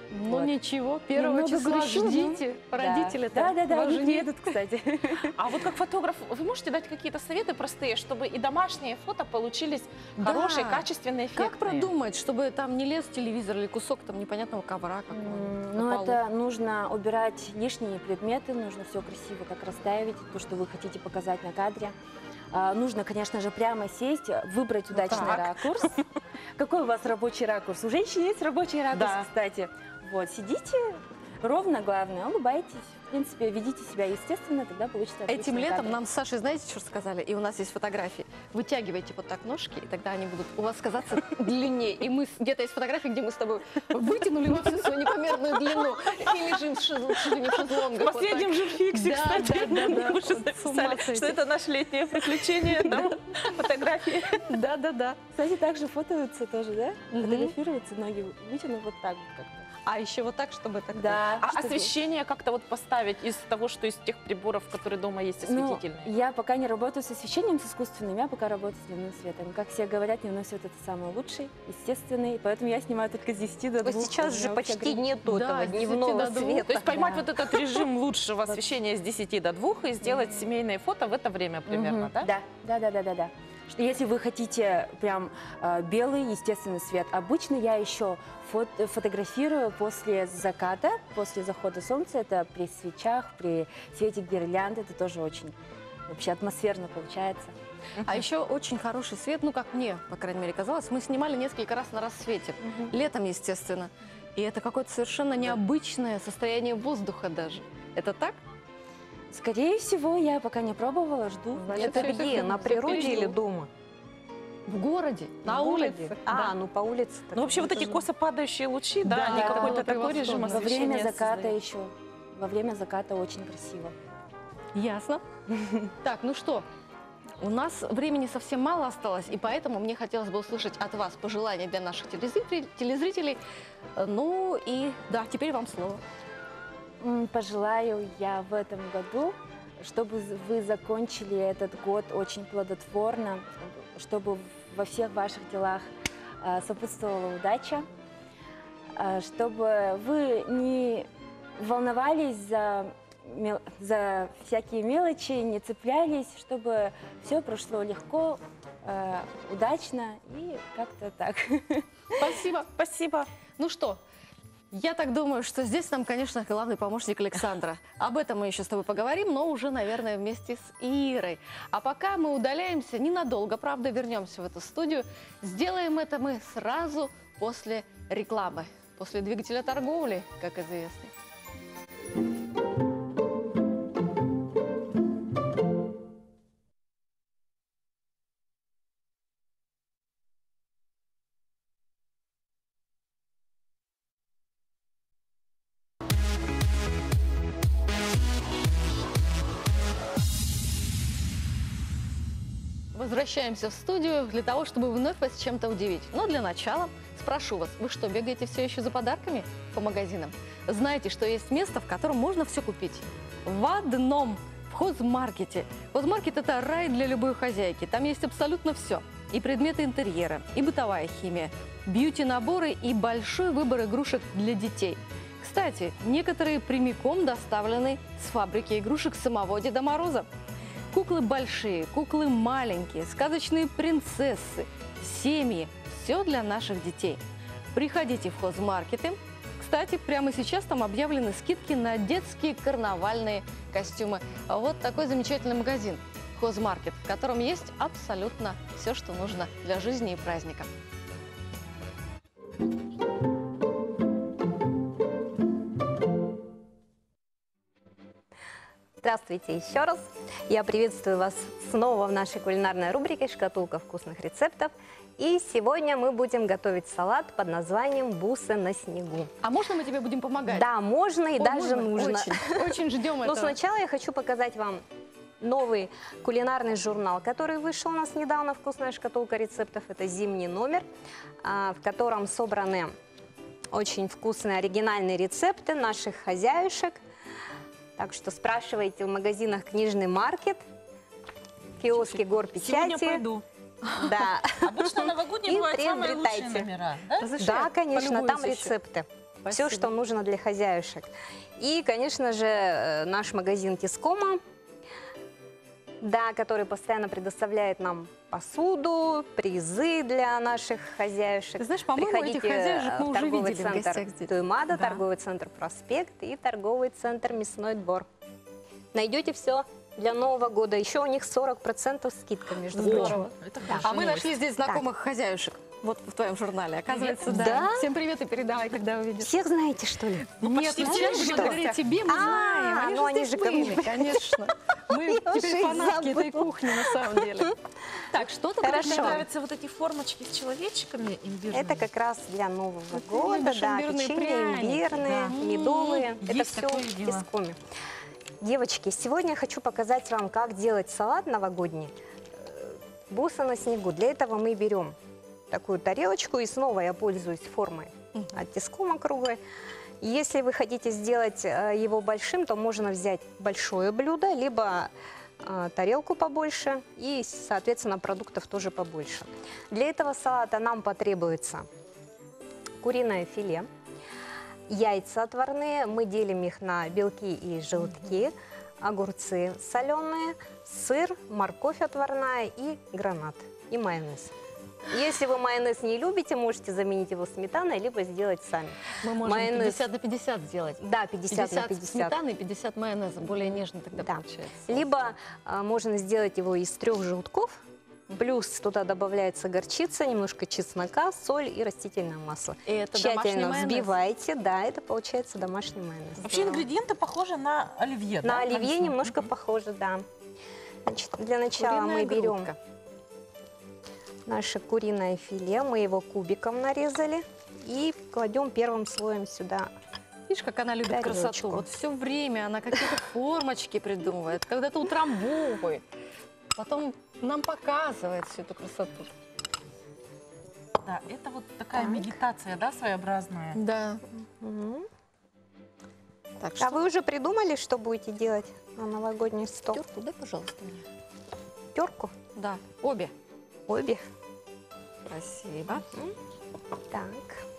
Ну Вот. ничего, первого Немного числа грущу, но- ждите. Родители-то Да, да, да, вас они ждут. едут, кстати. А вот как фотограф, вы можете дать какие-то советы простые, чтобы и домашние фото получились Да. хорошие, качественные, эффектные? Как продумать, чтобы там не лез телевизор или кусок там непонятного ковра какого-нибудь М, на Ну, полу? это нужно убирать лишние предметы, нужно все красиво так расставить, то, что вы хотите показать на кадре. А, нужно, конечно же, прямо сесть, выбрать удачный так. ракурс. Какой у вас рабочий ракурс? У женщин есть рабочий ракурс, Да. кстати. Вот, сидите ровно, главное, улыбайтесь. В принципе, ведите себя естественно, тогда получится Этим отличный летом кадр. нам с Сашей, знаете, что сказали? И у нас есть фотографии. Вытягивайте вот так ножки, и тогда они будут у вас казаться длиннее. И мы с- где-то есть фотографии, где мы с тобой вытянули во всю свою непомерную длину и лежим в шезл- чуть ли не в шезлонгах. В вот последнем так. же фиксе, Да, кстати, да, да, да. мы уже Вот с ума записали, сойти. что это наше летнее приключение, да, фотографии. Да, да, да. Кстати, также фотаются тоже, да? Мгм. Фотографируются, ноги вытянут вот так вот как-то. А еще вот так, чтобы так. Да. А чтобы- освещение как-то вот поставить из того, что из тех приборов, которые дома есть, Ну, осветительные? я пока не работаю с освещением, с искусственным, я пока работаю с дневным светом. Как все говорят, дневной свет это самый лучший, естественный, поэтому я снимаю только с десяти до То двух. есть сейчас У же меня почти вообще ограни- нету Да, этого с десяти дневного до двух. света. То есть поймать Да. вот этот режим лучшего освещения с десяти до двух и сделать семейные фото в это время примерно, Мгм. да? Да, да, да, да, да, да. Что Если вы хотите прям э, белый естественный свет, обычно я еще фото- фотографирую после заката, после захода солнца, это при свечах, при свете гирлянд, это тоже очень вообще атмосферно получается. А еще очень хороший свет, ну, как мне, по крайней мере, казалось. Мы снимали несколько раз на рассвете. Летом, естественно. И это какое-то совершенно необычное состояние воздуха даже. Это так? Скорее всего, я пока не пробовала, жду. Значит, Это всё где? это На природе впереди. или дома? В городе, на В городе? улице. А, Да. ну по улице. Ну, вообще вот эти косо падающие лучи, да, Да, они это какой-то было такой режим превосходно. Во освещения время заката создают. еще. Во время заката очень красиво. Ясно. Так, ну что, у нас времени совсем мало осталось, и поэтому мне хотелось бы услышать от вас пожелания для наших телезрителей. телезрителей. Э, Ну и да, теперь вам слово. М, Пожелаю я в этом году, чтобы з- вы закончили этот год очень плодотворно, чтобы во всех ваших делах э, сопутствовала удача, э, чтобы вы не волновались за, мел- за всякие мелочи, не цеплялись, чтобы все прошло легко, э, удачно и как-то так. Спасибо. Спасибо. Ну что, я так думаю, что здесь нам, конечно, главный помощник Александра. Об этом мы еще с тобой поговорим, но уже, наверное, вместе с Ирой. А пока мы удаляемся ненадолго, правда, вернемся в эту студию. Сделаем это мы сразу после рекламы, после двигателя торговли, как известно. Возвращаемся в студию для того, чтобы вновь вас чем-то удивить. Но для начала спрошу вас, вы что, бегаете все еще за подарками по магазинам? Знаете, что есть место, в котором можно все купить? В одном, в хозмаркете. Хозмаркет – это рай для любой хозяйки. Там есть абсолютно все. И предметы интерьера, и бытовая химия, бьюти-наборы и большой выбор игрушек для детей. Кстати, некоторые прямиком доставлены с фабрики игрушек самого Деда Мороза. Куклы большие, куклы маленькие, сказочные принцессы, семьи – все для наших детей. Приходите в хозмаркеты. Кстати, прямо сейчас там объявлены скидки на детские карнавальные костюмы. Вот такой замечательный магазин «Хозмаркет», в котором есть абсолютно все, что нужно для жизни и праздника. Здравствуйте еще раз. Я приветствую вас снова в нашей кулинарной рубрике «Шкатулка вкусных рецептов». И сегодня мы будем готовить салат под названием «Бусы на снегу». А можно мы тебе будем помогать? Да, можно и О, даже можно? нужно. Очень, очень ждем Но этого. сначала я хочу показать вам новый кулинарный журнал, который вышел у нас недавно, «Вкусная шкатулка рецептов». Это зимний номер, а, в котором собраны очень вкусные оригинальные рецепты наших хозяюшек. Так что спрашивайте в магазинах «Книжный маркет», киоски горпечати. Сегодня пойду. Да. Обычно новогодние И бывают самые лучшие приобретайте. номера, да? Разрешаю? Да, конечно, там Полюбуюсь еще. рецепты. Все, что нужно для хозяюшек. И, конечно же, э, наш магазин Тискома, да, который постоянно предоставляет нам посуду, призы для наших хозяюшек. Ты знаешь, по-моему, этих хозяюшек мы в уже торговый видели в центр гостях здесь. Туймада, Да. торговый центр Проспект и торговый центр Мясной двор. Найдете все для Нового года. Еще у них сорок процентов скидка, между прочим. Здорово. Это А хорошая мы новость. нашли здесь знакомых хозяюшек. Вот в твоем журнале. Оказывается, да. Да? Всем привет и передавай, когда увидишь. Всех знаете, что ли? Нет, почти ну, все почему же благодаря что? тебе мы А, знаем. Они ну же они здесь же ко мне были, конечно. Мы Я уже теперь и фанатки этой забыла. кухни, на самом деле. Так, что тут Хорошо. Мне такое? нравятся вот эти формочки с человечками имбирными. Это как раз для Нового ты года, любишь да, имбирные печенье пряники, имбирные, да. медовые. М, Это есть все такое в дело. Тискоме. Девочки, сегодня я хочу показать вам, как делать салат новогодний э, бусы на снегу. Для этого мы берем такую тарелочку, и снова я пользуюсь формой от Тискома круглой. Если вы хотите сделать э, его большим, то можно взять большое блюдо, либо э, тарелку побольше и, соответственно, продуктов тоже побольше. Для этого салата нам потребуется куриное филе, яйца отварные, мы делим их на белки и желтки, огурцы соленые, сыр, морковь отварная и гранат, и майонез. Если вы майонез не любите, можете заменить его сметаной, либо сделать сами. Мы можем Майонез. пятьдесят на пятьдесят сделать. Да, пятьдесят на пятьдесят. сметаны и пятьдесят майонеза. Более нежно тогда Да. получается. Либо а, можно сделать его из трех желтков, плюс туда добавляется горчица, немножко чеснока, соль и растительное масло. И это домашний Тщательно майонез? взбивайте, да, это получается домашний майонез. Вообще ингредиенты похожи на оливье, На да? оливье Обычно. немножко похоже, да. Значит, для начала Куриная мы берем грудка. наше куриное филе, мы его кубиком нарезали и кладем первым слоем сюда. Видишь, как она любит Тарелочку. красоту. Вот все время она какие-то формочки придумывает, когда-то утрамбовывает, потом нам показывает всю эту красоту. Да, это вот такая Так. медитация, да, своеобразная. Да. Мгм. Так, А что? вы уже придумали, что будете делать на новогодний стол? Терку дай, пожалуйста, мне. Терку? Да, обе. Обе. Спасибо. Так.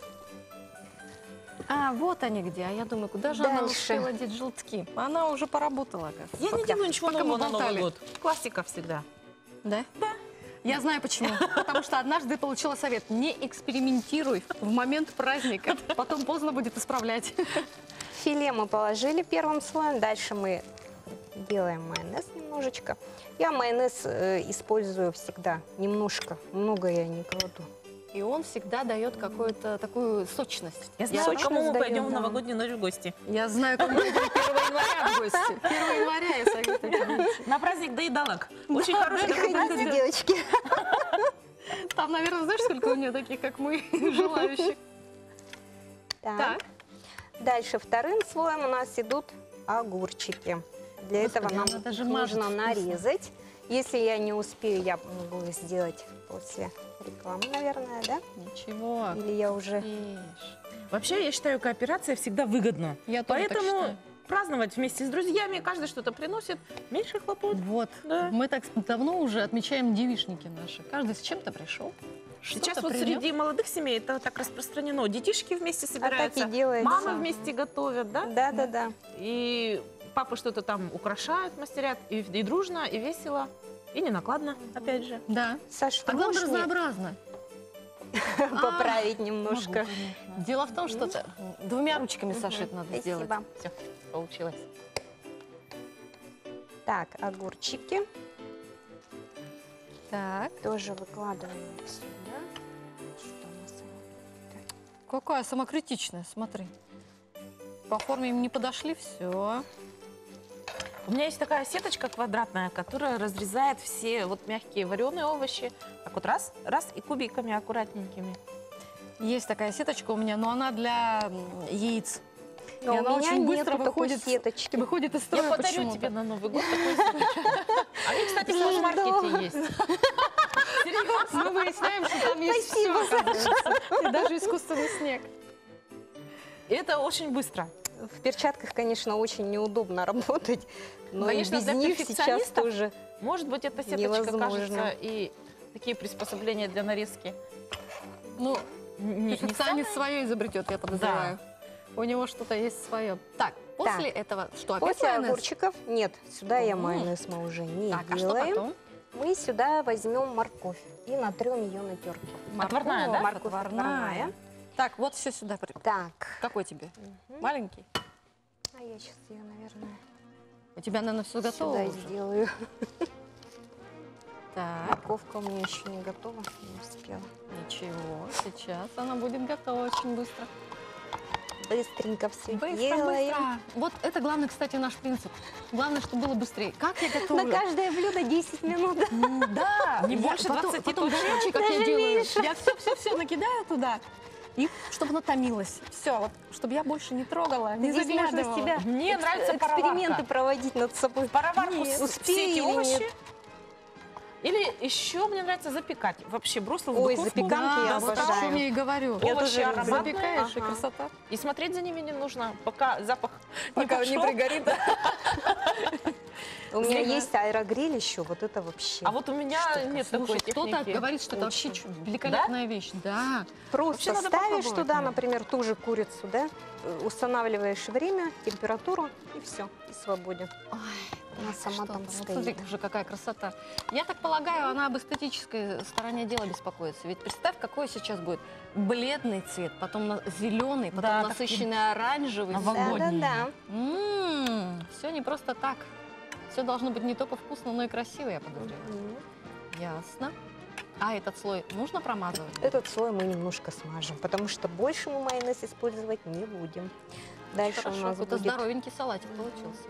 А, вот они где. А я думаю, куда же она Дальше. успела деть желтки? Она уже поработала, оказывается. Я не делаю ничего пока мы нового на Новый болтали. год. Классика всегда. Да? Да. Я знаю почему. Потому что однажды получила совет: не экспериментируй в момент праздника. Потом поздно будет исправлять. Филе мы положили первым слоем. Дальше мы делаем майонез немножечко. Я майонез э, использую всегда немножко. Много я не кладу. И он всегда дает какую-то такую сочность. Я знаю, сочность кому мы даю, пойдем в да. новогоднюю ночь в гости. Я знаю, кому мы идем первого января в гости. первого января я советую. На праздник доедалок. Очень хороший такой праздник. Приходите, девочки. Там, наверное, знаешь, сколько у нее таких, как мы, желающих. Так. Так. Дальше вторым слоем у нас идут огурчики. Для Господи, этого нам она даже их мажет нужно вкусно. нарезать. Если я не успею, я могу сделать после рекламы, наверное, да? Ничего. Или я уже... Ешь. Вообще, я считаю, кооперация всегда выгодна. Я тоже так Поэтому считаю. праздновать вместе с друзьями, каждый что-то приносит, меньше хлопот. Вот. Да. Мы так давно уже отмечаем девичники наши. Каждый с чем-то пришел. Сейчас что-то вот принес. среди молодых семей это так распространено. Детишки вместе А так собираются, и делается. мамы вместе готовят, да? Да, да, да. И папы что-то там украшают, мастерят, и, и дружно, и весело, и не накладно, опять же. Да. Саш, ты А главное, можешь мне разнообразно. поправить немножко? Дело в том, что это двумя ручками, Саша, это надо сделать. Спасибо. Все, получилось. Так, огурчики Так. тоже выкладываем сюда. Что у нас? Какая самокритичная, смотри. По форме им не подошли, все. У меня есть такая сеточка квадратная, которая разрезает все вот мягкие вареные овощи. Так вот раз, раз и кубиками аккуратненькими. Есть такая сеточка у меня, но она для м, яиц. Но И у она меня очень нету быстро такой выходит, сеточки. выходит из Я строя подарю почему-то. тебе на Новый год такую сеточку. Они, кстати, в супермаркете есть. Серьезно, мы выясняем, что там есть все, оказывается. И даже искусственный снег. И это очень быстро. В перчатках, конечно, очень неудобно работать, но Конечно, и без для них сейчас перфекционистов тоже. Может быть, эта сеточка Невозможно. кажется и такие приспособления для нарезки. Ну, Не, не перфекционист свое изобретет, я подозреваю. У него что-то есть свое. Так, после этого что, опять После майонез? огурчиков, нет, сюда я М. майонез мы уже не Так, а что делаем. потом? Мы сюда возьмем морковь и натрем ее на терке. Отварная, да? Морковь Отварная. отварная. Так, вот все сюда. при- Так, Какой тебе? Маленький? а я сейчас ее, наверное, У тебя, наверное, все готово сюда уже? сделаю. Так, Морковка у меня еще не готова, не успела. ничего, сейчас она будет готова очень быстро. Быстренько все Быстро, делаем. быстро. Вот это главный, кстати, наш принцип. Главное, чтобы было быстрее. Как я готовлю? На каждое блюдо десять минут. М, Да, Не я больше потом, двадцати потом точно? горячий, как я Даже делаю. меньше. Я все-все-все накидаю туда. И чтобы оно томилось. Все, вот, чтобы я больше не трогала, не Здесь можно заглядывала. себя Мне экс- нравится эксперименты пароварка. проводить над собой. Пароварку Нет, с- успею все эти или овощи. нет? Или еще мне нравится запекать. Вообще бросил в Ой, духовку. запеканки я Да, вот о обожаю. чем я и говорю. Я Овощи тоже люблю. ароматные. Запекаешь, и Ага. красота. И смотреть за ними не нужно, пока запах Пока не пошел. пригорит. У меня Знаю. есть аэрогриль еще, вот это вообще. А вот у меня нет Слушай, такой кто-то техники. говорит, что это вообще Очень. чу- великолепная вещь. Да. Просто Вообще надо ставишь попробовать, туда, наверное. например, ту же курицу, да, э, устанавливаешь время, температуру, и все, и свободен. Ой, Она так, сама что там Вот стоит. смотри, уже какая красота. Я так полагаю, она об эстетической стороне дела беспокоится. Ведь представь, какой сейчас будет бледный цвет, потом на- зеленый, потом Да, насыщенный оранжевый. новогодний. Да-да-да. Все не просто так. Все должно быть не только вкусно, но и красиво, я подозреваю. Мгм. Ясно. А этот слой нужно промазывать? Этот слой мы немножко смажем, потому что больше мы майонез использовать не будем. Дальше Хорошо, у нас какой-то будет... здоровенький салатик получился.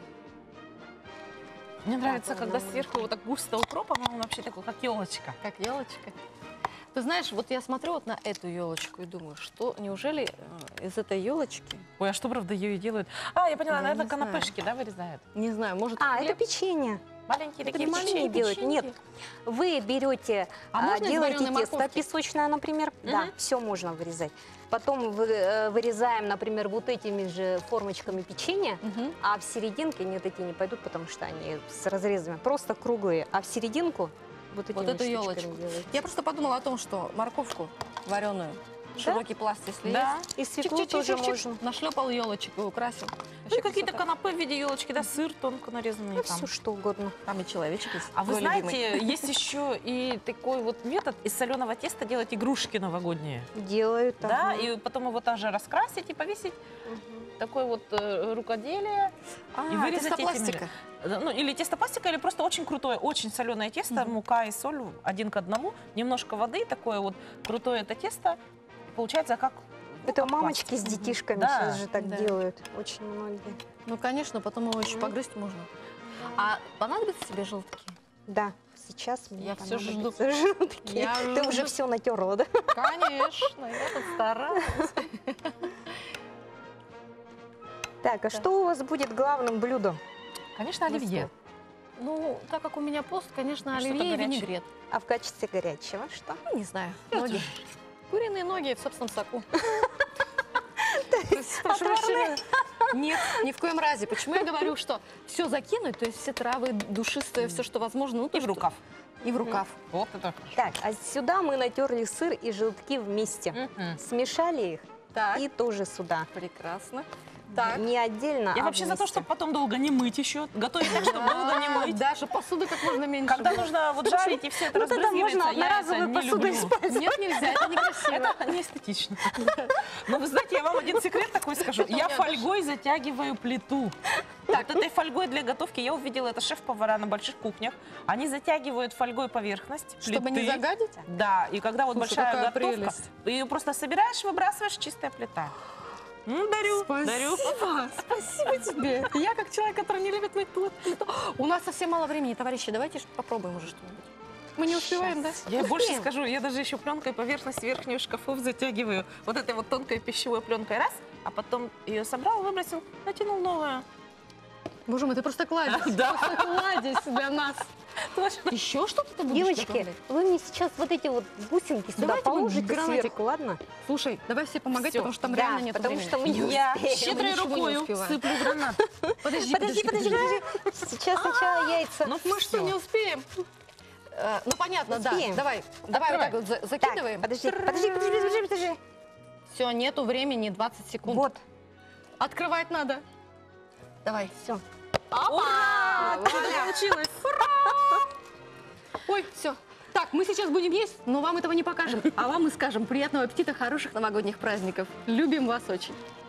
Мне нравится, Так, когда ладно, сверху вот так густо укропом, а он вообще такой, как елочка. Как елочка. Ты знаешь, вот я смотрю вот на эту елочку и думаю, что неужели э, из этой елочки, Ой, а что, правда, ее и делают? А, я поняла, Я наверное, не знаю. канапешки, да, вырезают? не знаю, может, А, хлеб? это печенье. Маленькие Это такие печенье маленькие делают. печеньки. Нет, вы берете, А а, можно из делаете вареной тесто морковки? песочное, например. Да, Мгм. все можно вырезать. Потом вы, э, вырезаем, например, вот этими же формочками печенья, Мгм. а в серединке, нет, такие не пойдут, потому что они с разрезами просто круглые, а в серединку вот этими Вот эту штучками елочку. делаете. Я просто подумала о том, что морковку вареную, широкий пласт, если Да. есть, И свеклу тоже можно. нашлепал елочек и украсил. Ну Вообще и какие-то красота. канапе в виде елочки, да, сыр тонко нарезанный Ну, там. все что угодно. Там и человечек есть. А вы твой знаете, любимый. есть еще и такой вот метод из соленого теста делать игрушки новогодние. Делают. Да, ага. и потом его также раскрасить и повесить. Мгм. Такое вот э, рукоделие. А, и вырезать этими тестопластика. Да, ну, или тесто пластика, или просто очень крутое, очень соленое тесто, Мгм. мука и соль один к одному, немножко воды, такое вот крутое это тесто. И получается как... ну, Это как мамочки пластик. с детишками Да, сейчас же так да. делают. Очень многие. Ну, конечно, потом его еще Мгм. погрызть можно. А понадобятся тебе желтки? Да, сейчас мне Я всё жду. понадобятся желтки. Я Ты уже жду. все натерла, да? Конечно, я тут старалась. Так, а что у вас будет главным блюдом? Конечно, оливье. Ну, так как у меня пост, конечно, Что-то оливье и горячее. винегрет. А в качестве горячего что? Ну, не знаю, Это ноги. ж- Куриные ноги в собственном соку. Прошу прощения. Нет, ни в коем разе. Почему я говорю, что все закинуть, то есть все травы душистые, все, что возможно. Ну, то, И в что- рукав. И в рукав. Вот это. Так, а сюда мы натерли сыр и желтки вместе. Мгм. Смешали их Так, и тоже сюда. прекрасно. Так. Не отдельно, Я а вообще за то, вместе. чтобы потом долго не мыть еще. Готовить так, чтобы долго не А, мыть. Даже посуды как можно меньше. Когда было. нужно вот жарить и все это Ну, тогда можно разбрызгивается, я это одноразовую не посудой люблю. использовать. Нет, нельзя, это некрасиво. Это не эстетично. Но вы знаете, я вам один секрет такой скажу. Я фольгой затягиваю плиту. Вот этой фольгой для готовки я увидела, это шеф-повара на больших кухнях. Они затягивают фольгой поверхность Чтобы не плиты. загадить? Да, и когда вот Слушай, большая какая готовка, прелесть. ты ее просто собираешь, выбрасываешь, чистая плита. Ну, дарю, дарю. Спасибо, спасибо тебе. Я как человек, который не любит мыть плиту. У нас совсем мало времени, товарищи. Давайте попробуем уже что-нибудь. Мы не успеваем, да? Я больше скажу, я даже еще пленкой поверхность верхних шкафов затягиваю. Вот этой вот тонкой пищевой пленкой раз, а потом ее собрал, выбросил, натянул новую. Боже мой, ты просто кладезь. Да. Просто кладезь для нас. Точно. Еще что-то ты будешь Девочки, готовить? вы мне сейчас вот эти вот бусинки сюда Давайте мы положите гранатик. сверху, ладно? Слушай, давай все помогать, Всё. потому что там Да, реально нет потому времени. что мы не Я успеем. щедрой ничего не рукою успеваем. сыплю гранат. Подожди, Подожди, подожди, подожди. Сейчас сначала яйца. Ну, Мы что, всё. не успеем? Э, Ну, понятно, да. Успеем. Давай, давай вот так вот за- Так, закидываем. подожди, подожди, подожди, подожди, подожди. Все, нету времени, двадцать секунд. Вот. Открывать надо. Давай. Все. Ура! Вот это получилось. Ой, все. Так, мы сейчас будем есть, но вам этого не покажем. А вам мы скажем приятного аппетита, хороших новогодних праздников. Любим вас очень.